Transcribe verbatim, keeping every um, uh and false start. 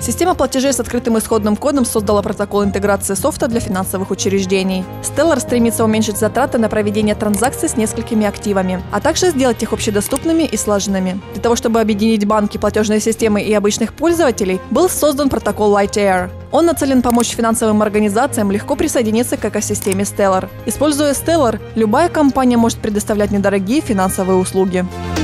Система платежей с открытым исходным кодом создала протокол интеграции софта для финансовых учреждений. Stellar стремится уменьшить затраты на проведение транзакций с несколькими активами, а также сделать их общедоступными и слаженными. Для того, чтобы объединить банки, платежные системы и обычных пользователей, был создан протокол Lightyear. Он нацелен помочь финансовым организациям легко присоединиться к экосистеме Stellar. Используя Stellar, любая компания может предоставлять недорогие финансовые услуги.